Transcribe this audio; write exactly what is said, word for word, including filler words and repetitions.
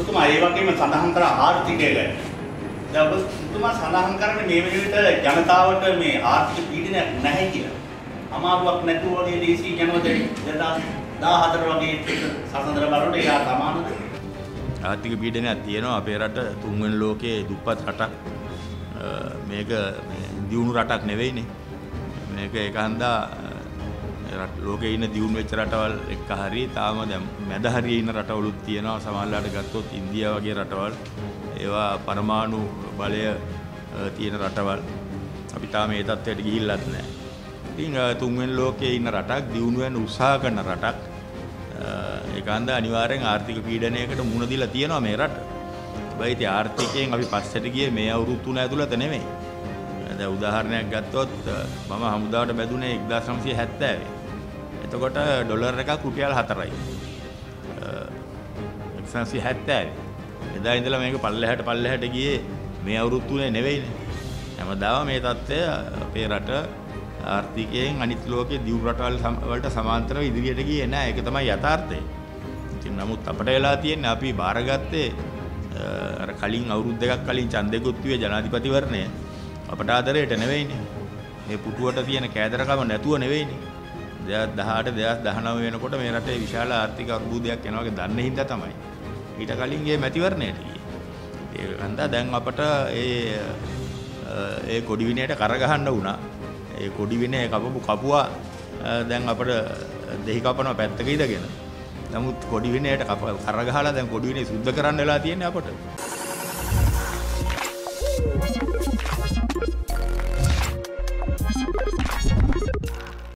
ඔබතුමා ඒ වගේම සඳහන් කර ආර්ථිකය ගැන. දැන් ඔබතුමා සඳහන් කරන්නේ මේ වෙලෙට ජනතාවට මේ ආර්ථික පීඩනයක් නැහැ කියලා. අමාරුවක් නැතුව වගේ දේශීය ජනවද දෙදාස් දාහතර වගේ සසඳර බලනකොට ඒක සමානද? ආර්ථික පීඩනයක් තියෙනවා අපේ රට තුන්වෙනි ලෝකයේ දුප්පත් රටක්. මේක දියුණු රටක් නෙවෙයිනේ. මේක ඒකහන්දා ලෝකේ ඉන්න දියුණු වෙච්ච රටවල් එක්ක හරිය තාම දැන් මැද හරියේ ඉන්න රටවලුත් තියෙනවා. සමහරවිට ගත්තොත් ඉන්දියාව වගේ රටවල් ඒවා පරමාණු බලය තියෙන රටවල්. අපි තාම ඒ තත්ත්වයට ගිහිල්ලත් නැහැ. ඉතින් තුන්වෙනි ලෝකයේ ඉන්න රටක් දියුණු වෙන්න උත්සාහ කරන රටක්. ඒකහන්දා අනිවාර්යෙන් ආර්ථික පීඩනයකට මුහුණ දීලා තියෙනවා මේ රට. හැබැයි ඉතින් ආර්ථිකයෙන් අපි පස්සට ගියේ මේ අවුරුදු තුන ඇතුළත නෙමෙයි. දැන් උදාහරණයක් ගත්තොත් මම හමුදාවට බැදුනේ එක්දාස් නවසිය හැත්තෑවේ. එතකොට ඩොලර් එකක් රුපියල් හතරයි. එක්දාස් නවසිය හැත්තෑවේ. එදා ඉඳලා මේක පල්ලෙහාට පල්ලෙහාට ගියේ මේ අවුරුදු තුනේ නෙවෙයිනේ. හැමදාම මේ තත්ත්වය අපේ රට ආර්ථිකයෙන් අනිත් ලෝකයේ දියුණු රටවල් වලට සමාන්තරව ඉදිරියට ගියේ නැහැ. ඒක තමයි යථාර්ථය. ඉතින් නමුත් අපිට වෙලා තියෙන්නේ අපි බාරගත්තේ අර කලින් අවුරුදු දෙකක් කලින් ඡන්දෙකුත් විය ජනාධිපතිවරණය අපට ආදරයට නෙවෙයිනේ. මේ පුටුවට තියෙන කෑදරකම නැතුව නෙවෙයිනේ. දෙදාස් දහඅට දෙදාස් දහනව වෙනකොට මේ රටේ විශාල ආර්ථික අර්බුදයක් එනවා වගේ දන්නේ හින්දා තමයි. ඊට කලින් ගේ මැතිවරණයට ගියේ. ඒක හන්දා දැන් අපට ඒ ඒ කොඩි විනයට කරගහන්න වුණා. ඒ කොඩි විනය කපපු කපුවා දැන් අපිට දෙහි කපනවා පැත්තක ඉඳගෙන. නමුත් කොඩි විනයට කරගහලා දැන් කොඩි විනය සුද්ධ කරන්න වෙලා තියෙන්නේ අපට.